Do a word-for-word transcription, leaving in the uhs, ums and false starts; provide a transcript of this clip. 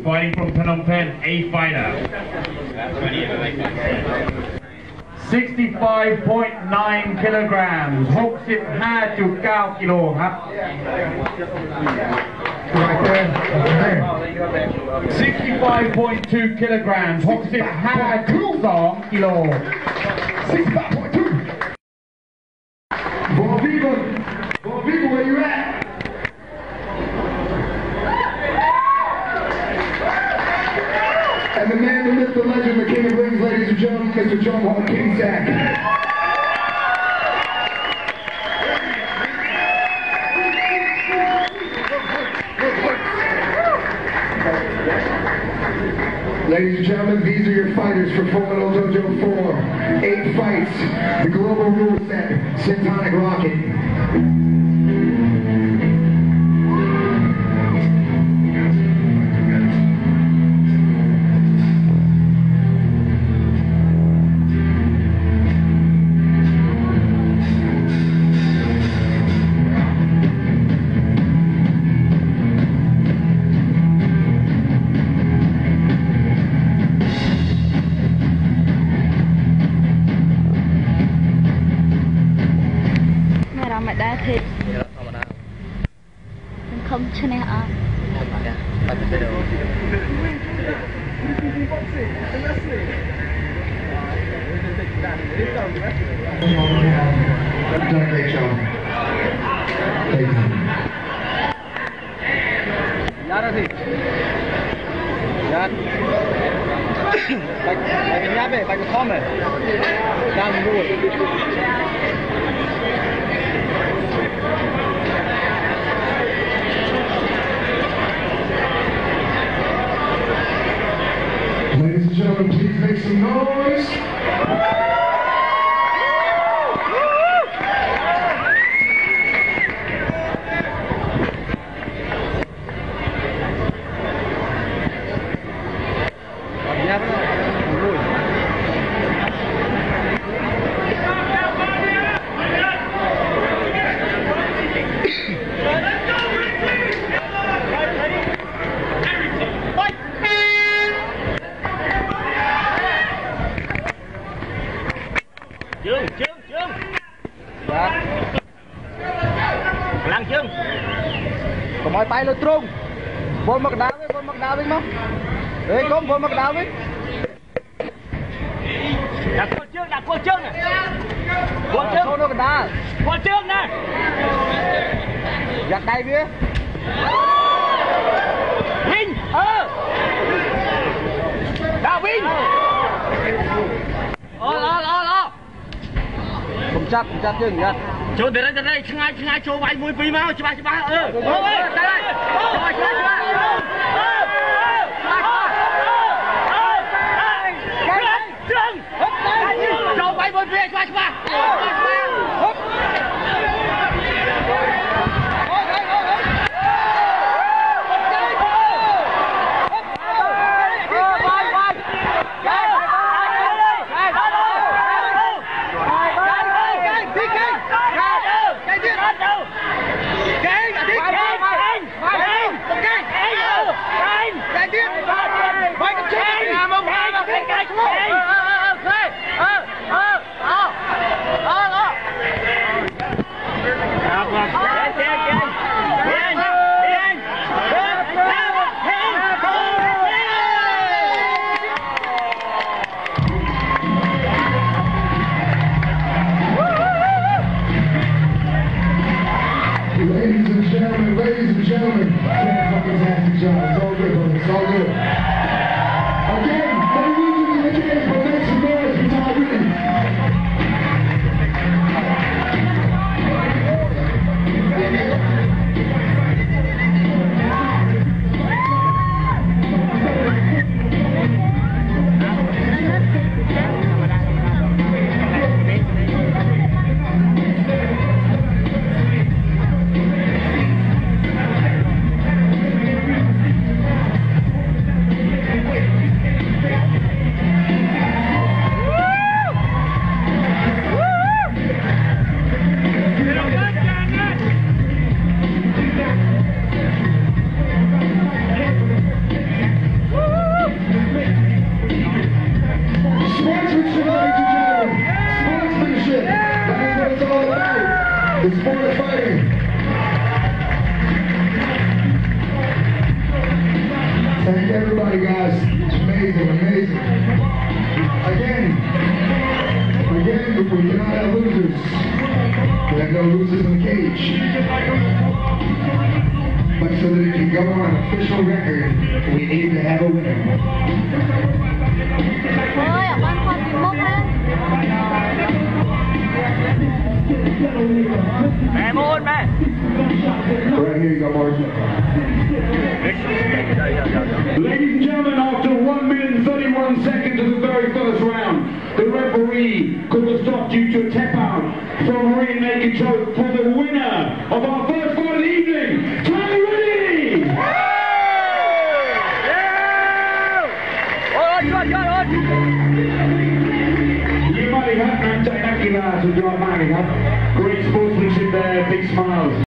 fighting from Phnom Penh, a fighter. sixty-five point nine kilograms, หกสิบห้าจุดเก้า กิโลครับ sixty-five point two kilograms, หกสิบห้าจุดสอง กิโล sixty-five point two. Bon people, bon people, where you at? And the man, the myth, the legend, the king of rings, ladies and gentlemen, Mister John Wall King Zach. Ladies and gentlemen, these are your fighters for Full Dojo four. Eight fights, the global rule set, Syntonic Rocket. Không cho nên à. Great job. Thank you. Nhát ra gì? Nhát. Bạch, bạch cái nhát này, bạch cái thom này. Đang nuôi. Ladies and gentlemen, please make some noise. Chương, chương, chương. Dạ. Lăng chương. Có mọi tay lên trung. Vốn mặc đá với, vốn mặc đá với không? Đấy, không, vốn mặc đá với. Đặt quân chương, đặt quân chương này. Quân chương. Số nó cái đá. Quân chương này. Giặt tay với. Vinh, ơ. Đá Vinh. Ơ, ơ, ơ, ơ. Không chắc, không chắc chứ nhá. Trốn từ đây từ đây, ngay ngay chỗ vay mũi pí máu, chứ ba chứ ba. Ừ. Ôi, đây đây. Rồi, rồi, rồi. Cái này, trương. Húp đây. Chỗ vay mũi pí, chứ ba chứ ba. Húp. Okay. everybody, guys. It's amazing, amazing. Again, again, we cannot have losers. We have no losers in the cage. But so that it can go on an official record, we need to have a winner. Ôi, ở bên con bị mốc á. Mẹ môn mẹ. Right here you go, Martin. Ladies and gentlemen, after one minute and thirty-one seconds of the very first round, the referee called a stop due to a tap out from a rear naked choke for the winner of our first fight of the evening, Rithy! You might have had นักใจนักกีฬาสุดยอดมากเลยครับ Great sportsmanship there, big smiles.